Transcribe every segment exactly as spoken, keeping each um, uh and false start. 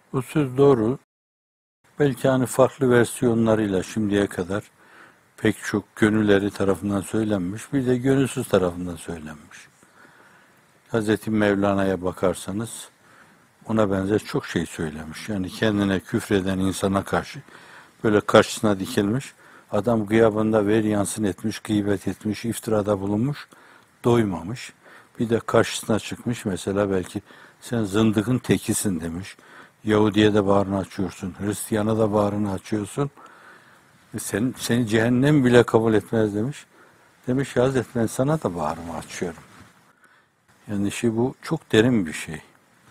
Bu söz doğru. Belki hani farklı versiyonlarıyla şimdiye kadar pek çok gönülleri tarafından söylenmiş, bir de gönülsüz tarafından söylenmiş. Hazreti Mevlana'ya bakarsanız ona benzer çok şey söylemiş. Yani kendine küfreden insana karşı böyle karşısına dikilmiş. Adam gıyabında veryansın etmiş, gıybet etmiş, iftirada bulunmuş, doymamış. Bir de karşısına çıkmış mesela belki sen zındıkın tekisin demiş. Yahudi'ye de bağrını açıyorsun, Hristiyan'a da bağrını açıyorsun. E sen, seni cehennem bile kabul etmez demiş. Demiş ya Hazret ben sana da bağrımı açıyorum. Yani şey bu çok derin bir şey.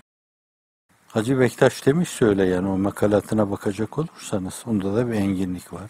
Hacı Bektaş demiş söyle yani o makalatına bakacak olursanız onda da bir enginlik var.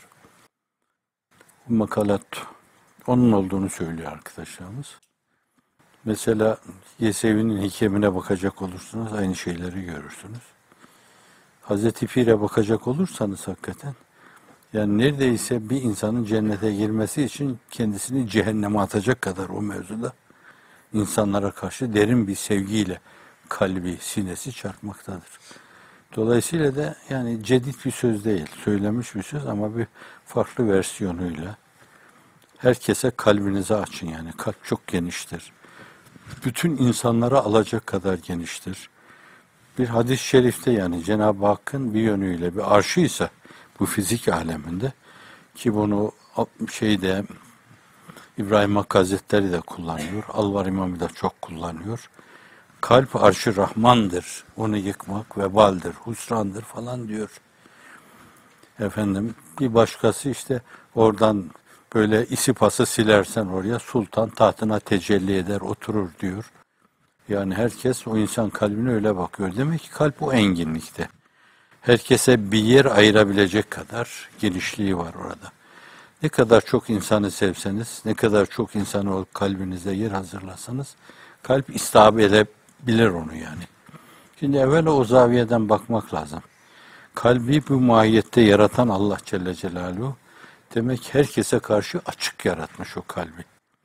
Bu makalat onun olduğunu söylüyor arkadaşlarımız. Mesela Yesevi'nin hikemine bakacak olursanız aynı şeyleri görürsünüz. Hazreti Pir'e bakacak olursanız hakikaten yani neredeyse bir insanın cennete girmesi için kendisini cehenneme atacak kadar o mevzuda insanlara karşı derin bir sevgiyle kalbi, sinesi çarpmaktadır. Dolayısıyla da yani cedid bir söz değil, söylemiş bir söz ama bir farklı versiyonuyla herkese kalbinizi açın yani kalp çok geniştir. Bütün insanlara alacak kadar geniştir. Bir hadis-i şerifte yani Cenab-ı Hakk'ın bir yönüyle bir arşıysa bu fizik aleminde ki bunu şeyde İbrahim Hakkı Hazretleri de kullanıyor. Alvar İmamı da çok kullanıyor. Kalp arşı Rahman'dır. Onu yıkmak vebaldir, husrandır falan diyor. Efendim bir başkası işte oradan böyle isipası silersen oraya sultan tahtına tecelli eder oturur diyor. Yani herkes o insan kalbine öyle bakıyor. Demek ki kalp o enginlikte. Herkese bir yer ayırabilecek kadar genişliği var orada. Ne kadar çok insanı sevseniz, ne kadar çok insanı o kalbinize yer hazırlasanız, kalp istihab edebilir onu yani. Şimdi evvela o zaviyeden bakmak lazım. Kalbi bu mahiyette yaratan Allah Celle Celaluhu, demek herkese karşı açık yaratmış o kalbi.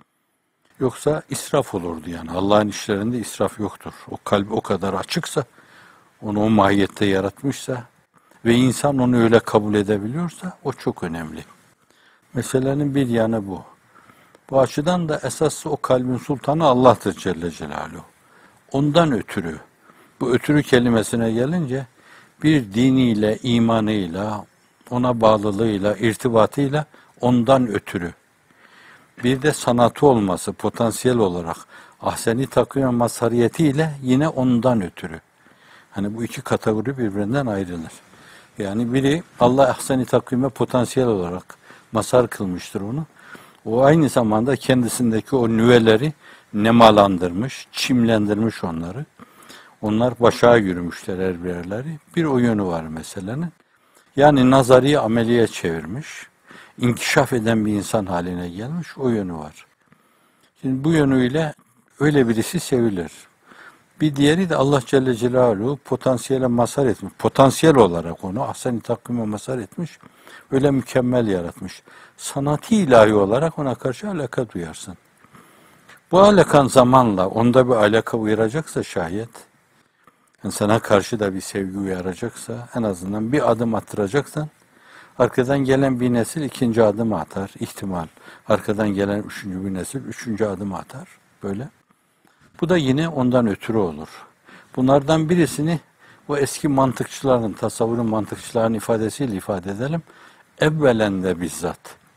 Yoksa israf olurdu yani. Allah'ın işlerinde israf yoktur. O kalbi o kadar açıksa, onu o mahiyette yaratmışsa ve insan onu öyle kabul edebiliyorsa o çok önemli. Meselenin bir yanı bu. Bu açıdan da esas o kalbin sultanı Allah'tır Celle Celaluhu. Ondan ötürü, bu ötürü kelimesine gelince bir diniyle, imanıyla, ona bağlılığıyla, irtibatıyla ondan ötürü. Bir de sanatı olması potansiyel olarak ahseni takvim ve mazhariyetiyle yine ondan ötürü. Hani bu iki kategori birbirinden ayrılır. Yani biri Allah ahseni takvime potansiyel olarak mazhar kılmıştır onu. O aynı zamanda kendisindeki o nüveleri nemalandırmış, çimlendirmiş onları. Onlar başa yürümüşler her birerleri. Bir o yönü var meselenin. Yani nazariyi ameliye çevirmiş, inkişaf eden bir insan haline gelmiş, o yönü var. Şimdi bu yönüyle öyle birisi sevilir. Bir diğeri de Allah Celle Celaluhu potansiyele mazhar etmiş. Potansiyel olarak onu ahsen-i takvime mazhar etmiş. Öyle mükemmel yaratmış. Sanatı ilahi olarak ona karşı alaka duyarsın. Bu alakan zamanla onda bir alaka uyaracaksa şayet, yani sana karşı da bir sevgi uyaracaksa, en azından bir adım attıracaksan, arkadan gelen bir nesil ikinci adım atar, ihtimal. Arkadan gelen üçüncü bir nesil üçüncü adım atar, böyle. Bu da yine ondan ötürü olur. Bunlardan birisini o eski mantıkçıların, tasavvurun mantıkçıların ifadesiyle ifade edelim. Evvelen de bizzat.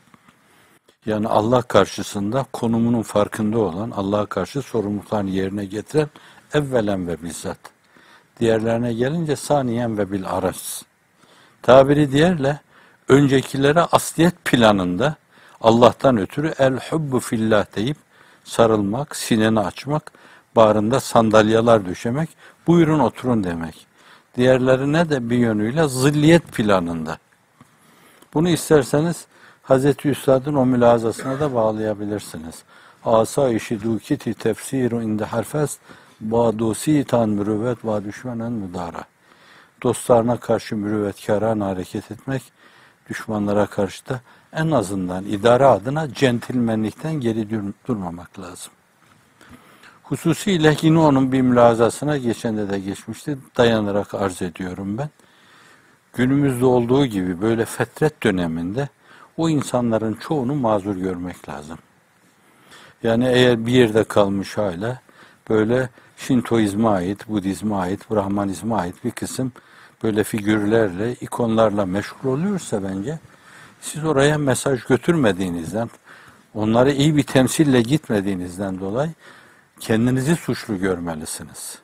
Yani Allah karşısında konumunun farkında olan, Allah'a karşı sorumluluklarını yerine getiren evvelen ve bizzat. Diğerlerine gelince saniyen ve bil aras. Tabiri diğerle öncekilere asliyet planında Allah'tan ötürü el hubbu fillah deyip sarılmak, sineni açmak, bağrında sandalyeler döşemek, buyurun oturun demek. Diğerlerine de bir yönüyle zilliyet planında. Bunu isterseniz Hazreti Üstad'ın o mülazasına da bağlayabilirsiniz. Asayişi dukiti tefsiru inde harfes badusi tan mürüvvet va düşmenen müdara. Dostlarına karşı mürüvvetkârâne hareket etmek, düşmanlara karşı da en azından idare adına centilmenlikten geri durmamak lazım. Hususiyle yine onun bir mülazasına geçende de geçmişti. Dayanarak arz ediyorum ben. Günümüzde olduğu gibi böyle fetret döneminde o insanların çoğunu mazur görmek lazım. Yani eğer bir yerde kalmış hala böyle Şintoizme ait, Budizme ait, Brahmanizme ait bir kısım böyle figürlerle, ikonlarla meşgul oluyorsa bence siz oraya mesaj götürmediğinizden, onları iyi bir temsille gitmediğinizden dolayı kendinizi suçlu görmelisiniz.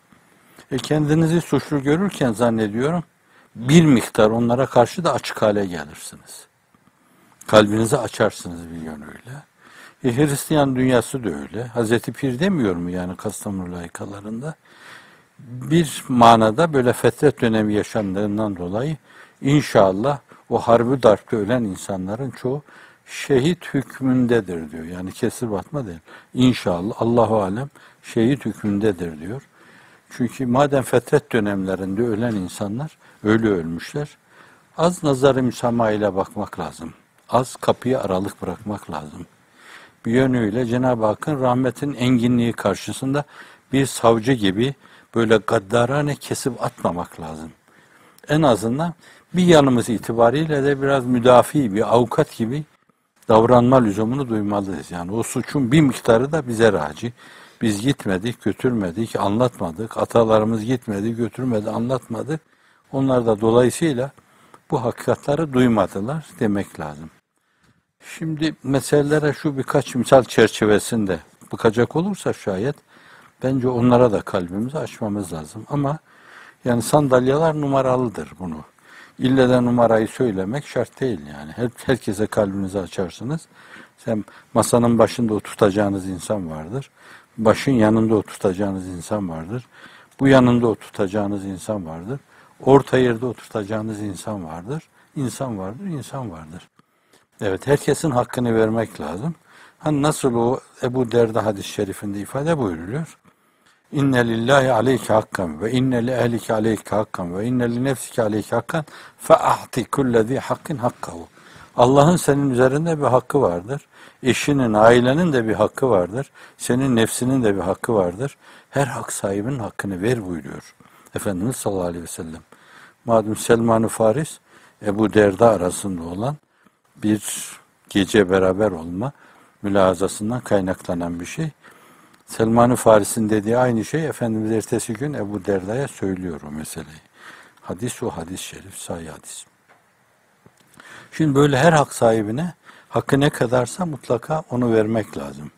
E kendinizi suçlu görürken zannediyorum bir miktar onlara karşı da açık hale gelirsiniz. Kalbinizi açarsınız bir yönüyle. E, Hristiyan dünyası da öyle. Hazreti Pir demiyor mu yani Kastamonu layıkalarında? Bir manada böyle fetret dönemi yaşandığından dolayı inşallah o harbi darpta ölen insanların çoğu şehit hükmündedir diyor. Yani kesir batma değil. İnşallah Allahu alem şehit hükmündedir diyor. Çünkü madem fetret dönemlerinde ölen insanlar öyle ölmüşler. Az nazarı müsamaha ile bakmak lazım. Az kapıyı aralık bırakmak lazım. Bir yönüyle Cenab-ı Hakk'ın rahmetin enginliği karşısında bir savcı gibi böyle gaddarane kesip atmamak lazım. En azından bir yanımız itibariyle de biraz müdafi bir avukat gibi davranma lüzumunu duymalıyız. Yani o suçun bir miktarı da bize raci. Biz gitmedik, götürmedik, anlatmadık. Atalarımız gitmedi, götürmedi, anlatmadı. Onlar da dolayısıyla bu hakikatleri duymadılar demek lazım. Şimdi meselelere şu birkaç misal çerçevesinde bakacak olursa şayet bence onlara da kalbimizi açmamız lazım. Ama yani sandalyeler numaralıdır bunu. İlle de numarayı söylemek şart değil yani. Her, herkese kalbinizi açarsınız. Sen masanın başında oturtacağınız insan vardır. Başın yanında oturtacağınız insan vardır. Bu yanında oturtacağınız insan vardır. Orta yerde oturtacağınız insan vardır. İnsan vardır, insan vardır. Evet, herkesin hakkını vermek lazım. Hani nasıl o Ebu Derda hadis-i şerifinde ifade buyuruluyor. İnne lillahi aleyke hakkan ve inne li ehlike aleyke hakkan ve inne li nefsike aleyke hakkan fe ahti kullezi hakkin hakkahu. Allah'ın senin üzerinde bir hakkı vardır. Eşinin, ailenin de bir hakkı vardır. Senin nefsinin de bir hakkı vardır. Her hak sahibinin hakkını ver buyuruyor Efendimiz sallallahu aleyhi ve sellem. Madem Selman-ı Faris, Ebu Derda arasında olan bir gece beraber olma mülazasından kaynaklanan bir şey. Selman-ı Faris'in dediği aynı şey Efendimiz ertesi gün Ebu Derda'ya söylüyor o meseleyi. Hadis o hadis-i şerif, sahih hadis. Şimdi böyle her hak sahibine hakkı ne kadarsa mutlaka onu vermek lazım.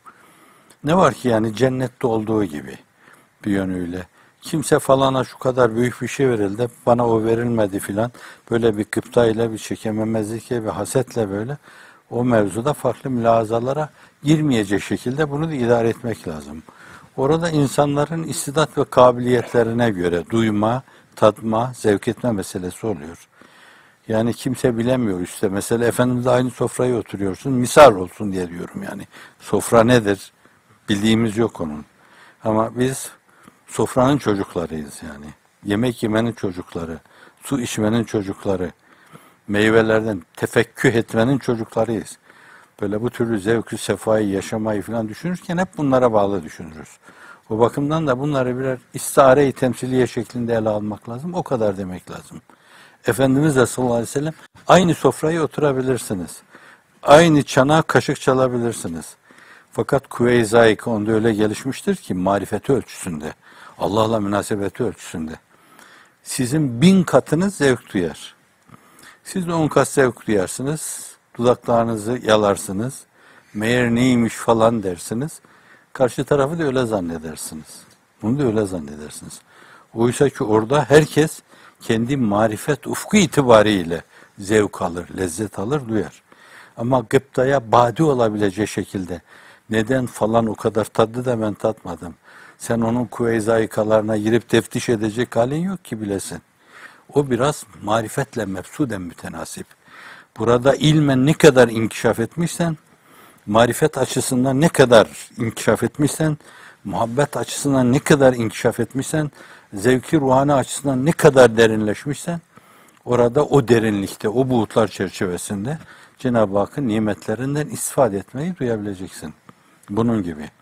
Ne var ki yani cennette olduğu gibi bir yönüyle. Kimse falana şu kadar büyük bir şey verildi, bana o verilmedi filan. Böyle bir gıptayla, bir çekememezlikle, bir hasetle böyle o mevzuda farklı mülazalara girmeyecek şekilde bunu da idare etmek lazım. Orada insanların istidat ve kabiliyetlerine göre duyma, tadma, zevk etme meselesi oluyor. Yani kimse bilemiyor işte. Mesela Efendimiz'le aynı sofraya oturuyorsun. Misal olsun diye diyorum yani. Sofra nedir? Bildiğimiz yok onun. Ama biz sofranın çocuklarıyız yani. Yemek yemenin çocukları, su içmenin çocukları, meyvelerden tefekküh etmenin çocuklarıyız. Böyle bu türlü zevkü, sefayı, yaşamayı falan düşünürken hep bunlara bağlı düşünürüz. O bakımdan da bunları birer istare-i temsiliye şeklinde ele almak lazım. O kadar demek lazım. Efendimiz de sallallahu aleyhi ve sellem aynı sofraya oturabilirsiniz. Aynı çanağa kaşık çalabilirsiniz. Fakat kuvve-i zayık onda öyle gelişmiştir ki marifeti ölçüsünde, Allah'la münasebeti ölçüsünde. Sizin bin katınız zevk duyar. Siz on kat zevk duyarsınız, dudaklarınızı yalarsınız, meğer neymiş falan dersiniz. Karşı tarafı da öyle zannedersiniz. Bunu da öyle zannedersiniz. Oysa ki orada herkes kendi marifet ufku itibariyle zevk alır, lezzet alır, duyar. Ama gıptaya badi olabilecek şekilde neden falan o kadar tadı da ben tatmadım. Sen onun kuvve-i zayikalarına girip teftiş edecek halin yok ki bilesin. O biraz marifetle mefsuden mütenasip. Burada ilmen ne kadar inkişaf etmişsen, marifet açısından ne kadar inkişaf etmişsen, muhabbet açısından ne kadar inkişaf etmişsen, zevki ruhani açısından ne kadar derinleşmişsen, orada o derinlikte, o buğutlar çerçevesinde Cenab-ı Hakk'ın nimetlerinden istifade etmeyi duyabileceksin. Bunun gibi.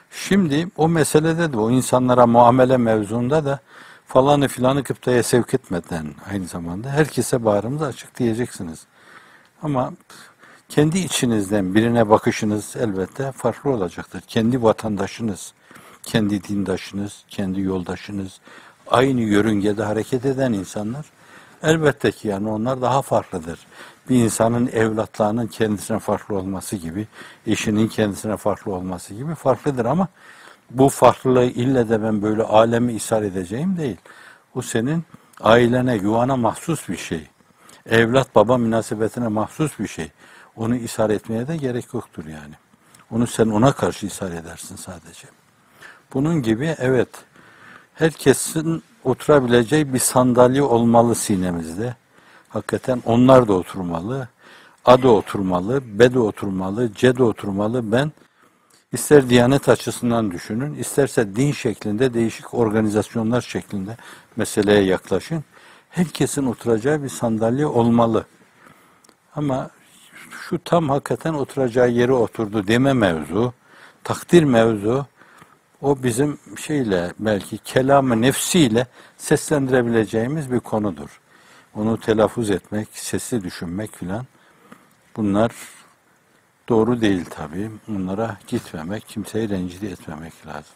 Şimdi o meselede de o insanlara muamele mevzunda da falanı filanı kıptaya sevk etmeden aynı zamanda herkese bağrımız açık diyeceksiniz. Ama kendi içinizden birine bakışınız elbette farklı olacaktır. Kendi vatandaşınız, kendi dindaşınız, kendi yoldaşınız, aynı yörüngede hareket eden insanlar elbette ki yani onlar daha farklıdır. Bir insanın evlatlarının kendisine farklı olması gibi, eşinin kendisine farklı olması gibi farklıdır ama bu farklılığı ille de ben böyle alemi ishal edeceğim değil. Bu senin ailene, yuvana mahsus bir şey. Evlat baba münasebetine mahsus bir şey. Onu ishal etmeye de gerek yoktur yani. Onu sen ona karşı ishal edersin sadece. Bunun gibi evet, herkesin oturabileceği bir sandalye olmalı sinemizde. Hakikaten onlar da oturmalı. A da oturmalı, B de oturmalı, C de oturmalı. Ben ister Diyanet açısından düşünün, isterse din şeklinde, değişik organizasyonlar şeklinde meseleye yaklaşın. Herkesin oturacağı bir sandalye olmalı. Ama şu tam hakikaten oturacağı yere oturdu deme mevzu, takdir mevzu, o bizim şeyle belki kelam-ı nefsiyle seslendirebileceğimiz bir konudur. Onu telaffuz etmek, sesli düşünmek filan bunlar doğru değil tabii. Bunlara gitmemek, kimseyi rencide etmemek lazım.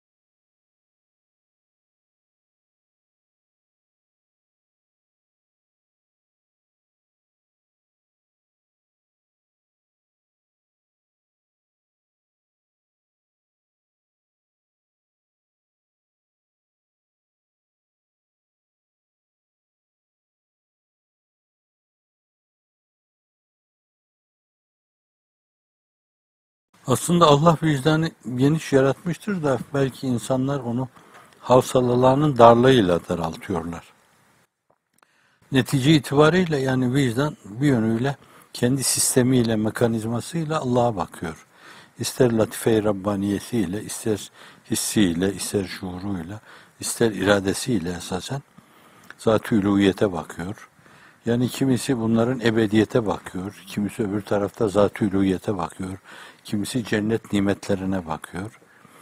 Aslında Allah vicdanı geniş yaratmıştır da belki insanlar onu havsalalarının darlığıyla daraltıyorlar. Netice itibariyle yani vicdan bir yönüyle kendi sistemiyle, mekanizmasıyla Allah'a bakıyor. İster latife-i Rabbaniyesiyle, ister hissiyle, ister şuuruyla, ister iradesiyle esasen zat-ı uluhiyete bakıyor. Yani kimisi bunların ebediyete bakıyor, kimisi öbür tarafta zat-ı uluhiyete bakıyor, kimisi cennet nimetlerine bakıyor.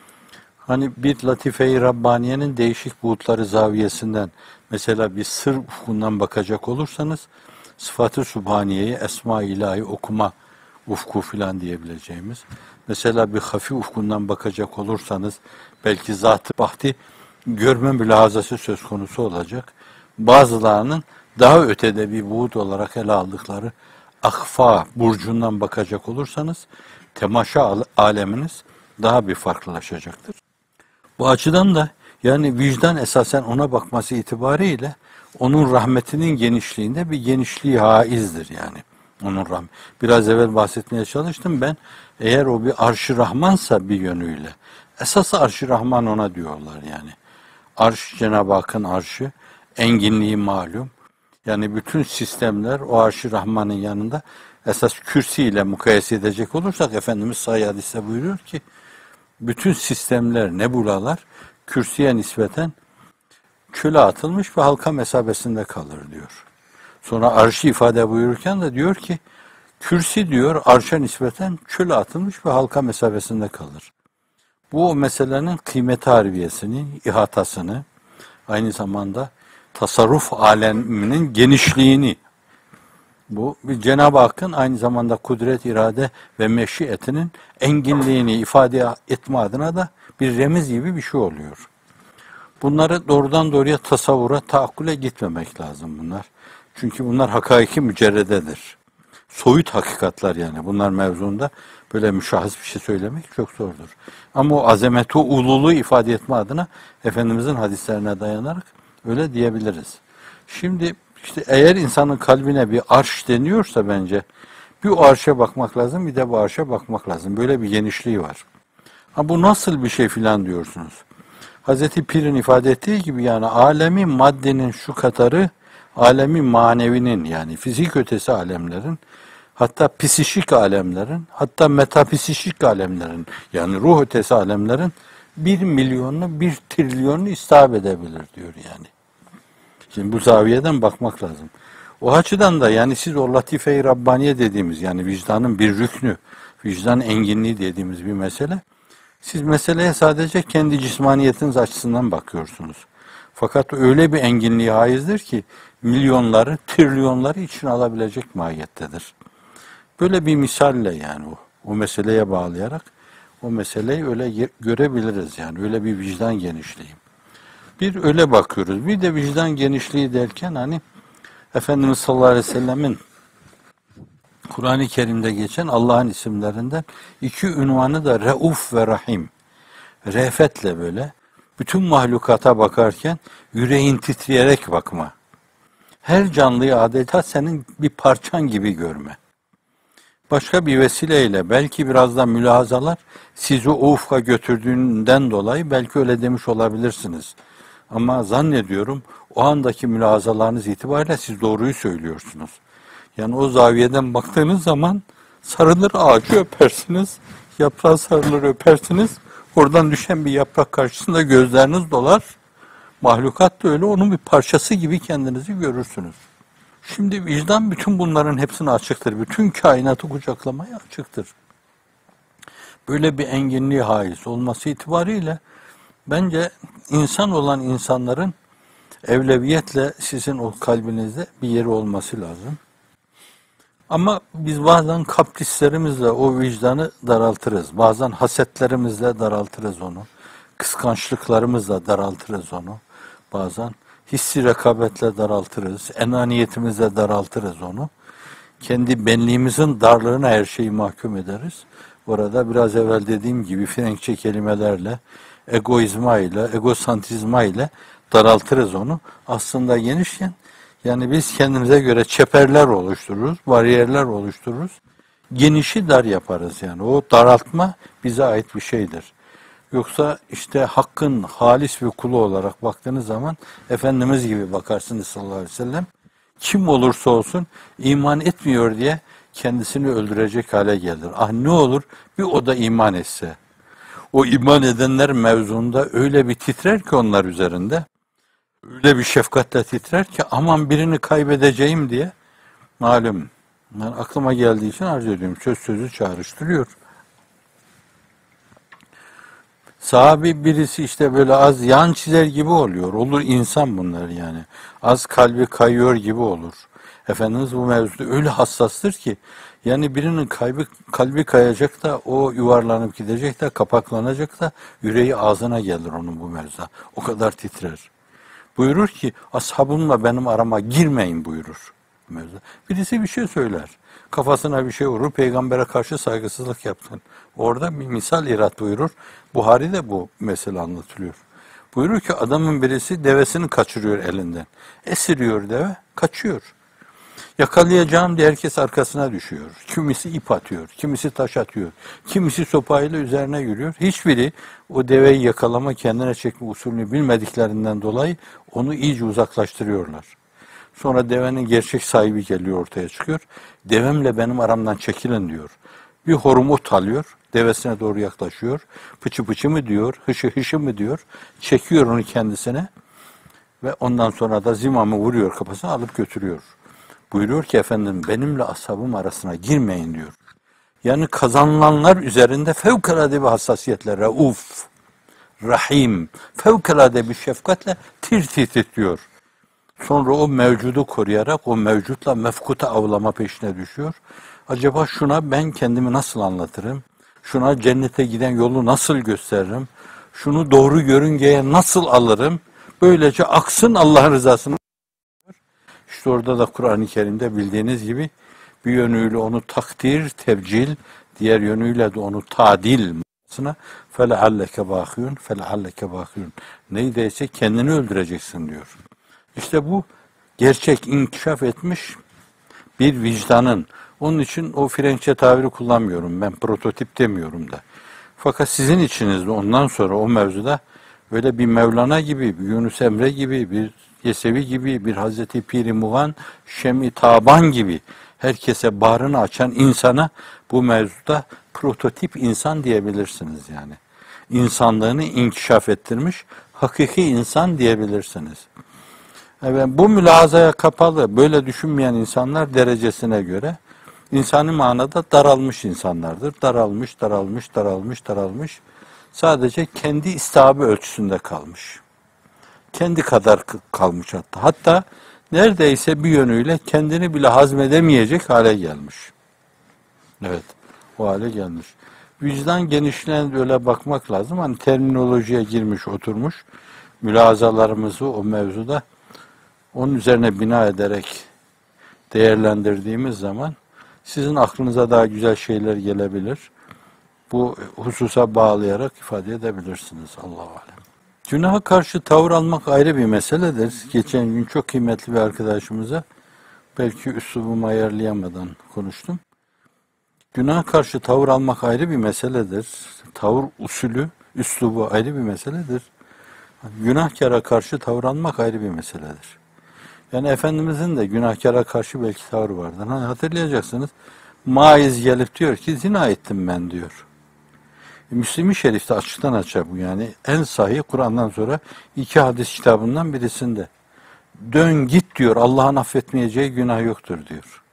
Hani bir latife-i Rabbaniye'nin değişik buğutları zaviyesinden, mesela bir sır ufkundan bakacak olursanız, sıfat-ı Sübhaniye'yi, Esma-i İlahi okuma ufku filan diyebileceğimiz, mesela bir hafi ufkundan bakacak olursanız, belki zat-ı bahti görme mülahazası söz konusu olacak. Bazılarının daha ötede bir buğut olarak ele aldıkları Akfa burcundan bakacak olursanız, temaşa aleminiz daha bir farklılaşacaktır. Bu açıdan da yani vicdan esasen ona bakması itibariyle onun rahmetinin genişliğinde bir genişliği haizdir yani. Onun rahmet. Biraz evvel bahsetmeye çalıştım ben. Eğer o bir arş-ı rahmansa bir yönüyle. Esası arş-ı rahman ona diyorlar yani. Arş Cenab-ı Hakk'ın arşı, enginliği malum. Yani bütün sistemler o arş-ı rahmanın yanında esas kürsi ile mukayese edecek olursak Efendimiz Sahih hadiste buyuruyor ki bütün sistemler, nebulalar kürsüye nispeten çöle atılmış ve halka mesabesinde kalır diyor. Sonra arşı ifade buyururken de diyor ki kürsi diyor arşa nispeten çöle atılmış ve halka mesabesinde kalır. Bu o meselenin kıymet harbiyesini, ihatasını, aynı zamanda tasarruf aleminin genişliğini, bu bir Cenab-ı Hakk'ın aynı zamanda kudret, irade ve meşiyetinin enginliğini ifade etme adına da bir remiz gibi bir şey oluyor. Bunları doğrudan doğruya tasavvura, taakkule gitmemek lazım bunlar. Çünkü bunlar hakaiki mücerrededir. Soyut hakikatler yani. Bunlar mevzuunda böyle müşahhas bir şey söylemek çok zordur. Ama o azameti, o ululuğu ifade etme adına Efendimizin hadislerine dayanarak öyle diyebiliriz. Şimdi işte eğer insanın kalbine bir arş deniyorsa bence bir o arşa bakmak lazım, bir de bu arşa bakmak lazım. Böyle bir genişliği var. Ha bu nasıl bir şey filan diyorsunuz. Hazreti Pir'in ifade ettiği gibi yani alemi maddenin şu kadarı alemi manevinin yani fizik ötesi alemlerin hatta psişik alemlerin hatta metapsişik alemlerin yani ruh ötesi alemlerin bir milyonunu bir trilyonunu istihap edebilir diyor yani. Şimdi bu zaviyeden bakmak lazım. O açıdan da yani siz o latife-i Rabbaniye dediğimiz yani vicdanın bir rüknü, vicdan enginliği dediğimiz bir mesele Siz meseleye sadece kendi cismaniyetiniz açısından bakıyorsunuz. Fakat öyle bir enginliğe haizdir ki milyonları, trilyonları içine alabilecek mahiyettedir. Böyle bir misalle yani o, o meseleye bağlayarak o meseleyi öyle görebiliriz yani. Öyle bir vicdan genişliği. Bir öyle bakıyoruz. Bir de vicdan genişliği derken hani Efendimiz sallallahu aleyhi ve sellemin Kur'an-ı Kerim'de geçen Allah'ın isimlerinden iki ünvanı da Reuf ve Rahim. Re'fetle böyle bütün mahlukata bakarken yüreğin titreyerek bakma. Her canlıyı adeta senin bir parçan gibi görme. Başka bir vesileyle belki biraz da mülahazalar sizi o ufka götürdüğünden dolayı belki öyle demiş olabilirsiniz. Ama zannediyorum o andaki mülahazalarınız itibariyle siz doğruyu söylüyorsunuz. Yani o zaviyeden baktığınız zaman sarılır ağacı öpersiniz, yaprağı sarılır öpersiniz. Oradan düşen bir yaprak karşısında gözleriniz dolar. Mahlukat da öyle, onun bir parçası gibi kendinizi görürsünüz. Şimdi vicdan bütün bunların hepsine açıktır. Bütün kainatı kucaklamaya açıktır. Böyle bir enginliği haiz olması itibariyle bence insan olan insanların evleviyetle sizin o kalbinizde bir yeri olması lazım. Ama biz bazen kaprislerimizle o vicdanı daraltırız. Bazen hasetlerimizle daraltırız onu. Kıskançlıklarımızla daraltırız onu. Bazen hissi rekabetle daraltırız. Enaniyetimizle daraltırız onu. Kendi benliğimizin darlığına her şeyi mahkum ederiz. Orada biraz evvel dediğim gibi Frenkçe kelimelerle, egoizma ile, egosantizma ile daraltırız onu. Aslında genişken yani biz kendimize göre çeperler oluştururuz, bariyerler oluştururuz. Genişi dar yaparız yani. O daraltma bize ait bir şeydir. Yoksa işte Hakk'ın halis bir kulu olarak baktığınız zaman Efendimiz gibi bakarsınız sallallahu aleyhi ve sellem. Kim olursa olsun iman etmiyor diye kendisini öldürecek hale gelir. Ah ne olur bir o da iman etse. O iman edenler mevzunda öyle bir titrer ki onlar üzerinde. Öyle bir şefkatle titrer ki aman birini kaybedeceğim diye malum. Ben aklıma geldiği için arz ediyorum. Söz sözü çağrıştırıyor. Sahabi birisi işte böyle az yan çizer gibi oluyor. Olur insan bunlar yani. Az kalbi kayıyor gibi olur. Efendimiz bu mevzuda öyle hassastır ki yani birinin kalbi, kalbi kayacak da o yuvarlanıp gidecek de kapaklanacak da yüreği ağzına gelir onun bu mevzuda. O kadar titrer. Buyurur ki ashabımla benim arama girmeyin buyurur. Mevzu. Birisi bir şey söyler. Kafasına bir şey vurur. Peygambere karşı saygısızlık yaptın. Orada bir misal irat buyurur. Buhari'de bu mesele anlatılıyor. Buyurur ki adamın birisi devesini kaçırıyor elinden. Esiriyor deve, kaçıyor. Yakalayacağım diye herkes arkasına düşüyor. Kimisi ip atıyor, kimisi taş atıyor, kimisi sopayla üzerine yürüyor. Hiçbiri o deveyi yakalama, kendine çekme usulünü bilmediklerinden dolayı onu iyice uzaklaştırıyorlar. Sonra devenin gerçek sahibi geliyor, ortaya çıkıyor. Devemle benim aramdan çekilin diyor. Bir horum ot alıyor, devesine doğru yaklaşıyor. Pıçı pıçı mı diyor, hışı hışı mı diyor. Çekiyor onu kendisine ve ondan sonra da zimamı vuruyor kafasına, alıp götürüyor. Buyuruyor ki efendim benimle ashabım arasına girmeyin diyor. Yani kazanılanlar üzerinde fevkalade bir hassasiyetle Rauf, Rahim, fevkalade bir şefkatle tir tir titriyor. Sonra o mevcudu koruyarak o mevcutla mefkuta avlama peşine düşüyor. Acaba şuna ben kendimi nasıl anlatırım? Şuna cennete giden yolu nasıl gösteririm? Şunu doğru yörüngeye nasıl alırım? Böylece aksın Allah'ın rızasını. İşte orada da Kur'an-ı Kerim'de bildiğiniz gibi bir yönüyle onu takdir, tebcil, diğer yönüyle de onu tadil manasına فَلَعَلَّكَ بَاخِيُونَ فَلَعَلَّكَ بَاخِيُونَ neydeyse kendini öldüreceksin diyor. İşte bu gerçek inkişaf etmiş bir vicdanın. Onun için o Frenkçe tabiri kullanmıyorum. Ben prototip demiyorum da. Fakat sizin içinizde ondan sonra o mevzuda böyle bir Mevlana gibi, bir Yunus Emre gibi, bir Yesevi gibi, bir Hazreti Pir-i Muğan, Şem-i Taban gibi herkese bağrını açan insana bu mevzuda prototip insan diyebilirsiniz yani. İnsanlığını inkişaf ettirmiş, hakiki insan diyebilirsiniz. Evet, bu mülahazaya kapalı, böyle düşünmeyen insanlar derecesine göre insani manada daralmış insanlardır. Daralmış, daralmış, daralmış, daralmış. Sadece kendi istihabı ölçüsünde kalmış. Kendi kadar kalmış hatta. Hatta neredeyse bir yönüyle kendini bile hazmedemeyecek hale gelmiş. Evet, o hale gelmiş. Vicdan genişliğine öyle bakmak lazım. Hani terminolojiye girmiş, oturmuş. Mülazalarımızı o mevzuda onun üzerine bina ederek değerlendirdiğimiz zaman sizin aklınıza daha güzel şeyler gelebilir. Bu hususa bağlayarak ifade edebilirsiniz. Allahu alem. Günaha karşı tavır almak ayrı bir meseledir. Geçen gün çok kıymetli bir arkadaşımıza belki üslubumu ayarlayamadan konuştum. Günaha karşı tavır almak ayrı bir meseledir. Tavır usulü, üslubu ayrı bir meseledir. Günahkara karşı tavır almak ayrı bir meseledir. Yani Efendimizin de günahkara karşı belki tavrı vardır. Hani hatırlayacaksınız. Maiz gelip diyor ki zina ettim ben diyor. Müslim-i Şerif'te açıktan açığa bu yani. En sahih Kur'an'dan sonra iki hadis kitabından birisinde. Dön git diyor. Allah'ın affetmeyeceği günah yoktur diyor.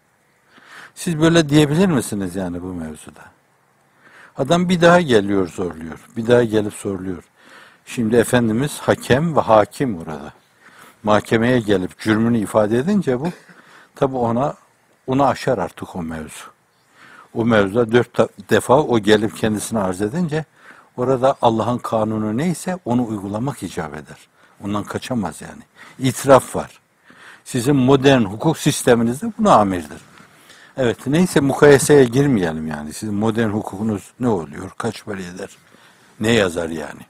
Siz böyle diyebilir misiniz yani bu mevzuda? Adam bir daha geliyor zorluyor. Bir daha gelip soruluyor. Şimdi Efendimiz hakem ve hakim burada. Mahkemeye gelip cürmünü ifade edince bu tabi ona onu aşar artık o mevzu. O mevzuda dört defa o gelip kendisini arz edince orada Allah'ın kanunu neyse onu uygulamak icap eder. Ondan kaçamaz yani. İtiraf var. Sizin modern hukuk sisteminizde buna amirdir. Evet neyse mukayeseye girmeyelim yani. Sizin modern hukukunuz ne oluyor? Kaç para eder? Ne yazar yani?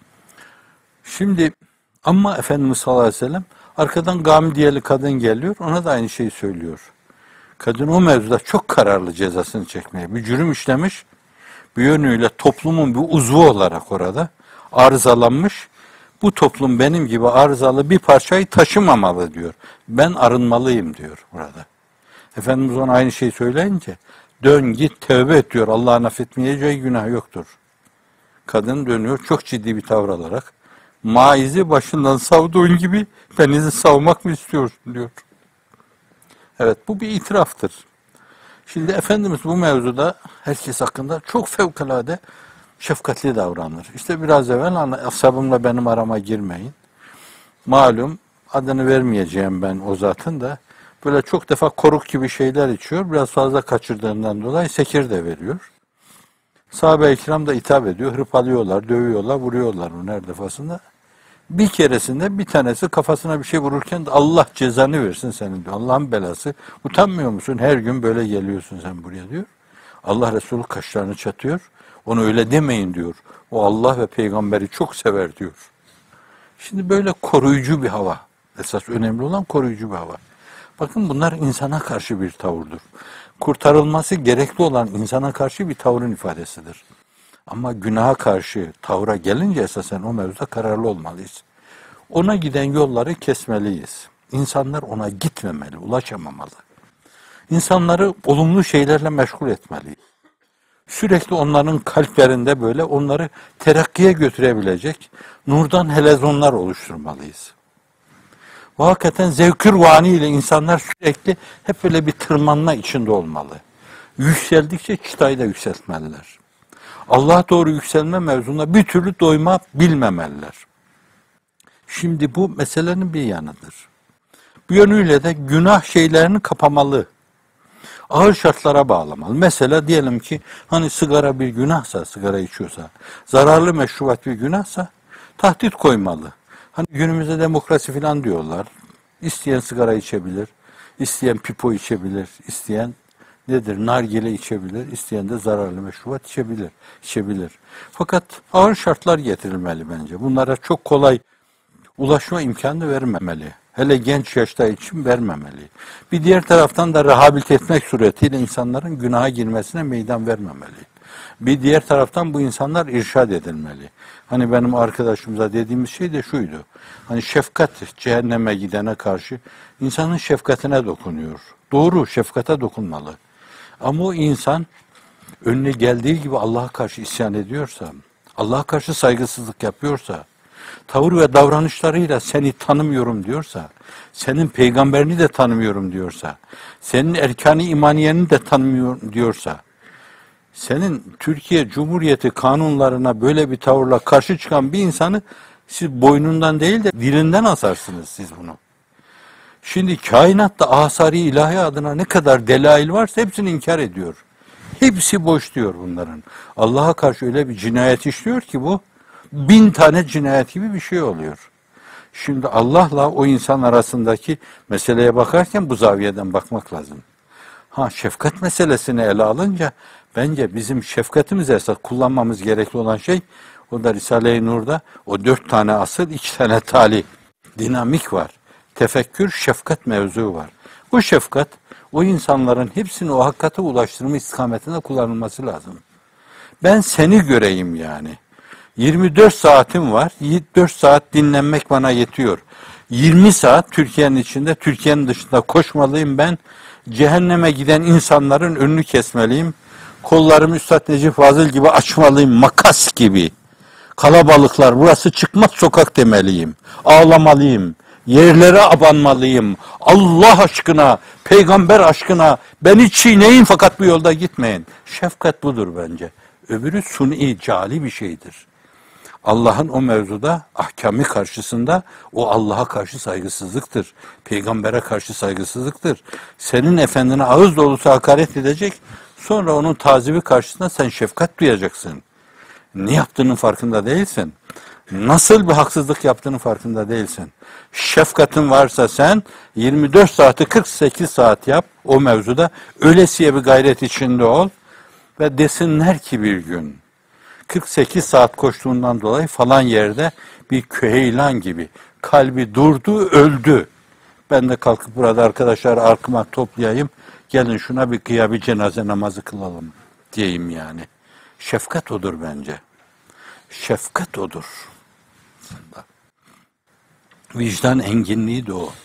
Şimdi ama Efendimiz sallallahu aleyhi ve sellem arkadan Gamidiyeli kadın geliyor. Ona da aynı şeyi söylüyor. Kadın o mevzuda çok kararlı cezasını çekmeye. Bir cürüm işlemiş. Bir yönüyle toplumun bir uzvu olarak orada arızalanmış. Bu toplum benim gibi arızalı bir parçayı taşımamalı diyor. Ben arınmalıyım diyor burada. Efendimiz ona aynı şeyi söyleyince dön git tövbe et diyor. Allah'ın affetmeyeceği günah yoktur. Kadın dönüyor çok ciddi bir tavır alarak. Maizi başından savduğun gibi beni savmak mı istiyorsun diyor. Evet bu bir itiraftır. Şimdi Efendimiz bu mevzuda herkes hakkında çok fevkalade şefkatli davranır. İşte biraz evvel ashabımla benim arama girmeyin. Malum adını vermeyeceğim ben o zatın da böyle çok defa koruk gibi şeyler içiyor. Biraz fazla kaçırdığından dolayı sekir de veriyor. Sahabe-i kiram da hitap ediyor. Hırpalıyorlar, dövüyorlar, vuruyorlar onu her defasında. Bir keresinde bir tanesi kafasına bir şey vururken de Allah cezanı versin senin diyor. Allah'ın belası. Utanmıyor musun? Her gün böyle geliyorsun sen buraya diyor. Allah Resulü kaşlarını çatıyor. Onu öyle demeyin diyor. O Allah ve peygamberi çok sever diyor. Şimdi böyle koruyucu bir hava. Esas önemli olan koruyucu bir hava. Bakın bunlar insana karşı bir tavırdır. Kurtarılması gerekli olan insana karşı bir tavrın ifadesidir. Ama günaha karşı tavra gelince esasen o mevzuda kararlı olmalıyız. Ona giden yolları kesmeliyiz. İnsanlar ona gitmemeli, ulaşamamalı. İnsanları olumlu şeylerle meşgul etmeliyiz. Sürekli onların kalplerinde böyle onları terakkiye götürebilecek nurdan helezonlar oluşturmalıyız. Ve hakikaten zevkür vani ile insanlar sürekli hep böyle bir tırmanma içinde olmalı. Yükseldikçe çıtayı da yükseltmeliler. Allah'a doğru yükselme mevzunda bir türlü doyma bilmemeliler. Şimdi bu meselenin bir yanıdır. Bu yönüyle de günah şeylerini kapamalı. Ağır şartlara bağlamalı. Mesela diyelim ki hani sigara bir günahsa, sigara içiyorsa, zararlı meşrubat bir günahsa tahdit koymalı. Hani günümüzde demokrasi falan diyorlar. İsteyen sigara içebilir, isteyen pipo içebilir, isteyen nedir? Nargile içebilir, isteyen de zararlı meşrubat içebilir, içebilir. Fakat ağır şartlar getirilmeli bence. Bunlara çok kolay ulaşma imkanı vermemeli. Hele genç yaşta için vermemeli. Bir diğer taraftan da rehabilite etmek suretiyle insanların günaha girmesine meydan vermemeli. Bir diğer taraftan bu insanlar irşad edilmeli. Hani benim arkadaşımıza dediğimiz şey de şuydu. Hani şefkat cehenneme gidene karşı insanın şefkatine dokunuyor. Doğru, şefkate dokunmalı. Ama o insan önüne geldiği gibi Allah'a karşı isyan ediyorsa, Allah'a karşı saygısızlık yapıyorsa, tavır ve davranışlarıyla seni tanımıyorum diyorsa, senin peygamberini de tanımıyorum diyorsa, senin erkan-ı imaniyeni de tanımıyorum diyorsa, Senin Türkiye Cumhuriyeti kanunlarına böyle bir tavırla karşı çıkan bir insanı siz boynundan değil de dilinden asarsınız siz bunu. Şimdi kainatta asari ilahi adına ne kadar delail varsa hepsini inkar ediyor. Hepsi boş diyor bunların. Allah'a karşı öyle bir cinayet işliyor ki bu, bin tane cinayet gibi bir şey oluyor. Şimdi Allah'la o insan arasındaki meseleye bakarken bu zaviyeden bakmak lazım. Ha, şefkat meselesini ele alınca bence bizim şefkatimize esas kullanmamız gerekli olan şey, o da Risale-i Nur'da o dört tane asıl, iki tane tali, dinamik var. Tefekkür, şefkat mevzu var. Bu şefkat, o insanların hepsini o hakikate ulaştırma istikametinde kullanılması lazım. Ben seni göreyim yani. yirmi dört saatim var. dört saat dinlenmek bana yetiyor. yirmi saat Türkiye'nin içinde, Türkiye'nin dışında koşmalıyım ben. Cehenneme giden insanların önünü kesmeliyim. Kollarımı Üstad Necip Fazıl gibi açmalıyım, makas gibi. Kalabalıklar, burası çıkmaz sokak demeliyim. Ağlamalıyım. Yerlere abanmalıyım. Allah aşkına, peygamber aşkına beni çiğneyin fakat bu yolda gitmeyin. Şefkat budur bence. Öbürü suni, cali bir şeydir. Allah'ın o mevzuda ahkamı karşısında o Allah'a karşı saygısızlıktır. Peygambere karşı saygısızlıktır. Senin efendine ağız dolusu hakaret edecek, sonra onun tazibi karşısında sen şefkat duyacaksın. Ne yaptığının farkında değilsin. Nasıl bir haksızlık yaptığının farkında değilsin. Şefkatin varsa sen yirmi dört saati kırk sekiz saat yap o mevzuda. Ölesiye bir gayret içinde ol ve desinler ki bir gün kırk sekiz saat koştuğundan dolayı falan yerde bir küheylan gibi kalbi durdu, öldü. Ben de kalkıp burada arkadaşlar arkama toplayayım, gelin şuna bir kıya bir cenaze namazı kılalım diyeyim yani. Şefkat odur bence. Şefkat odur. Vicdan enginliği de o.